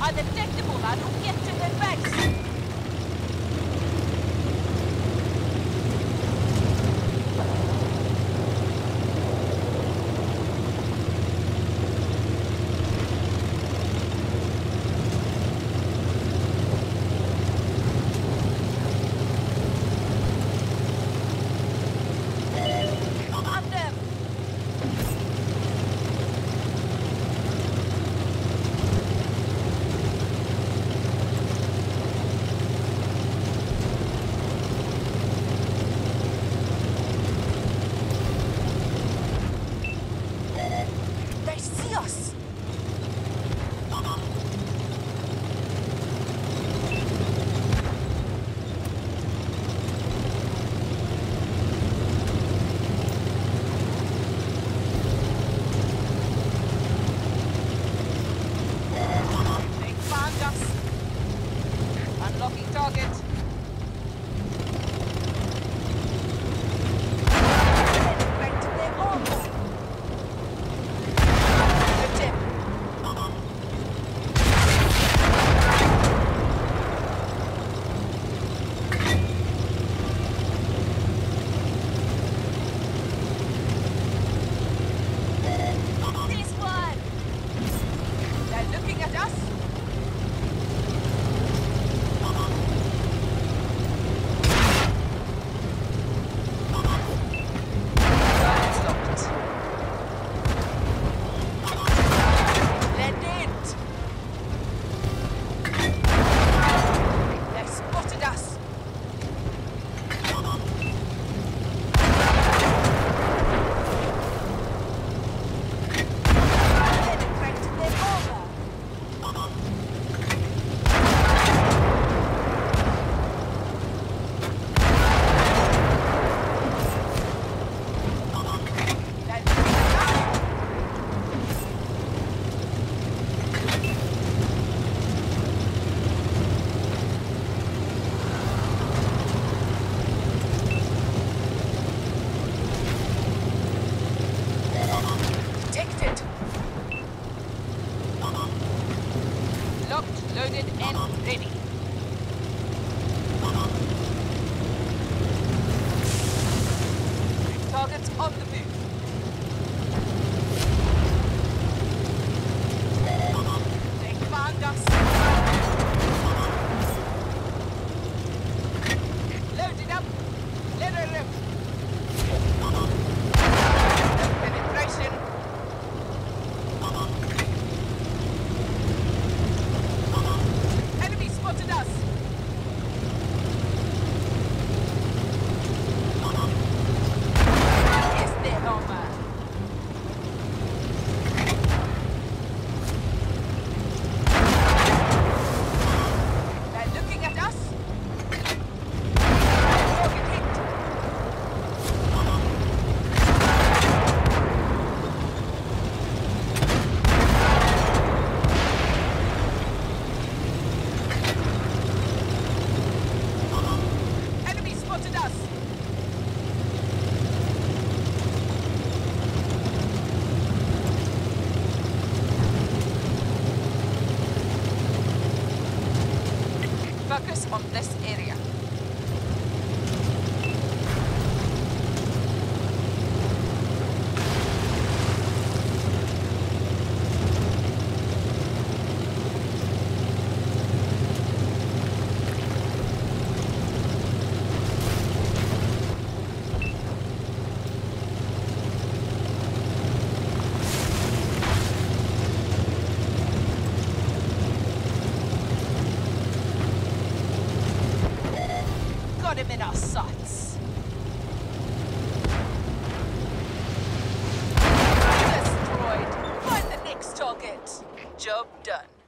are the detectable man who get to their base. Unlocking target. Back to their armor. Good tip. This one. They're looking at us. Locked, loaded, and ready. Targets on the move. They found us. Load it up. Let her rip. Penetration. Enemy spotted us. Is there armor? They're looking at us. Target hit. Enemy spotted us. Focus on this area. Got him in our sights. Destroyed. Find the next target. Job done.